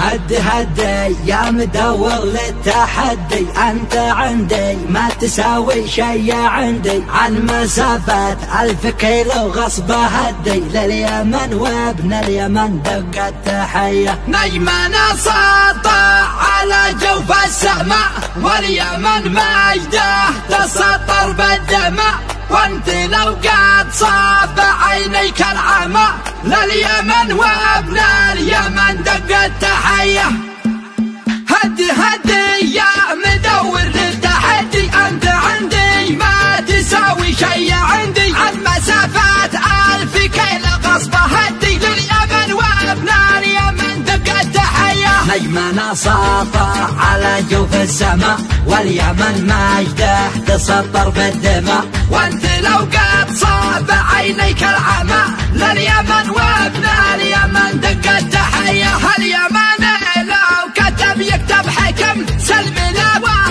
هدي يا مدور للتحدي، انت عندي ما تساوي شي عندي، عن مسافات 1000 كيلو غصب هدي، لليمن وابن اليمن دق التحية. نجمنا ساطع على جوف السماء، واليمن مجده تسطر بالدماء، وانت لو قد صاب عينيك العمى، لليمن وابن اليمن دق التحية. هدي يا مدور للتحدي، انت عندي ما تساوي شي عندي، عن مسافات 1000 كيلو غصب هدي، لليمن وابن اليمن دق التحية. نجمنا ساطع على جوف السماء، واليمن مجده تسطر بالدماء، وانت لو قد صاب عينيك العمى، لليمن وابن اليمن دق التحية. اليمن لو كتب يكتب حكم، سلمنا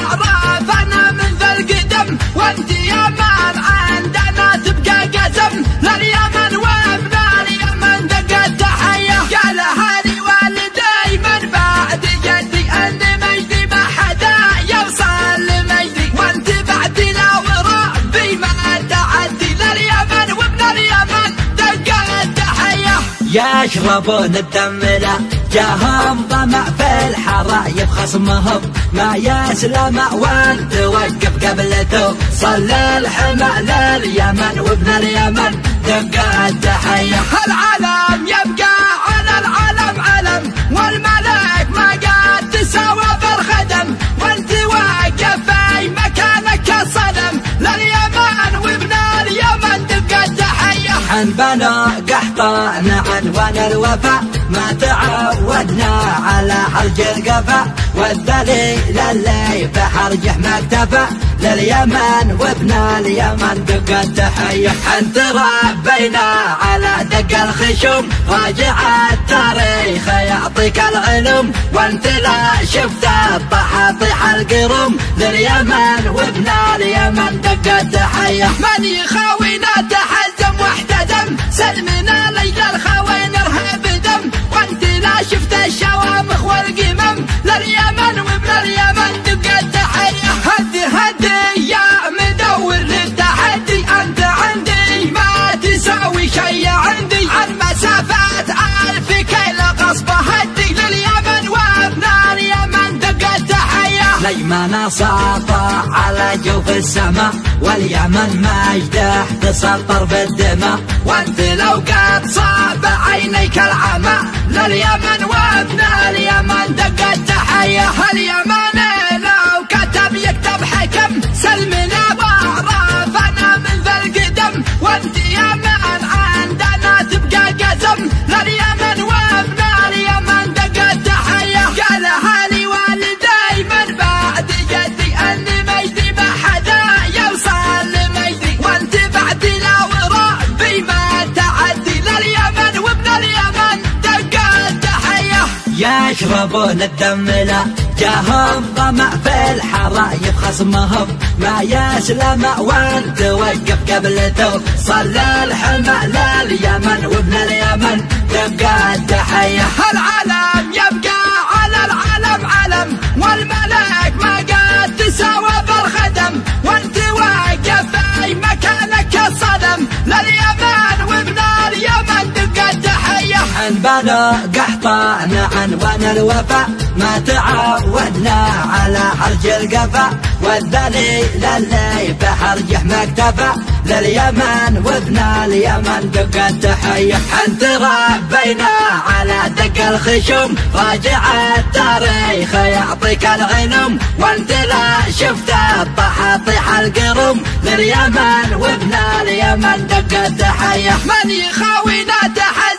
وعرفنا من ذا القدم، وانت يمن عندنا تبقى قزم، لليمن وابن اليمن دق التحية. قال هالي والدي من بعد جدي، اني مجدي ما حدا يوصل لمجدي، وانت بعدي لا وربي ما تعدي، لليمن وابن اليمن دق التحية. يشربون الدم لا جاهم ظمأ في الحرايب، خصمهم ما يسلم وانت وقف قبلته، صلى الحمى لليمن وابن اليمن دق التحية. العلم يبقى على العلم علم، والملك ما قد تساوى بالخدم، وانت واقف في مكانك الصنم، لليمن وابن اليمن دق التحية. عن بنو قحطان عنوان الوفا، ما تعودنا على حرج القفا، والدليل اللي بحرجه ما اكتفى، لليمن وابن اليمن دق التحية. انت ربينا على دق الخشوم، راجع التاريخ يعطيك العلوم، وانت لا شفت الطحاطيح القروم، لليمن وابن اليمن دق التحية. من يخاوينا تحزم واحتدم، سلمنا ليل الخوين ارهب دم، وانت لا شفت الشوامخ والقمم، لليمن وابن اليمن دق التحية. هدي يا مدور للتحدي، انت عندي ما تساوي شي عندي، عن مسافات 1000 كيلو غصب هدي، لليمن وابن اليمن دق التحية. نجمنا ساطع على جوف السماء، واليمن مجده تسطر بالدماء، وانت لو قد صاب عينيك العمى، لليمن وابن اليمن دق التحية. اليمن لو كتب يكتب حكم، سلمنا وعرفنا من ذا القدم، وانت يمن عندنا تبقى قزم، لليمن وابن اليمن دق التحية. قال هالي والدي من بعد جدي، اني مجدي ما حدا يوصل لمجدي، وانت بعدي لا وربي ما تعدي، لليمن وابن اليمن دق التحية. يشربون الدم لا جاهم ظمأ في الحرايب، خصمهم ما يسلم وانت وقف قبلته، صلى الحمى لليمن وابن اليمن دق التحية. العلم يبقى على العلم علم، والملك ما قد تساوى بالخدم، وانت واقف في مكانك الصنم، لليمن وابن اليمن دق التحية. عن بنو قحطان عنوان الوفا، ما تعودنا على حرج القفا، والدليل اللي بحرجه ما اكتفى، لليمن وابن اليمن دق التحية. انت ربينا على دق الخشوم، راجع التاريخ يعطيك العلوم، وانت لا شفت الطحاطيح القروم، لليمن وابن اليمن دق التحية. من يخاوينا تحية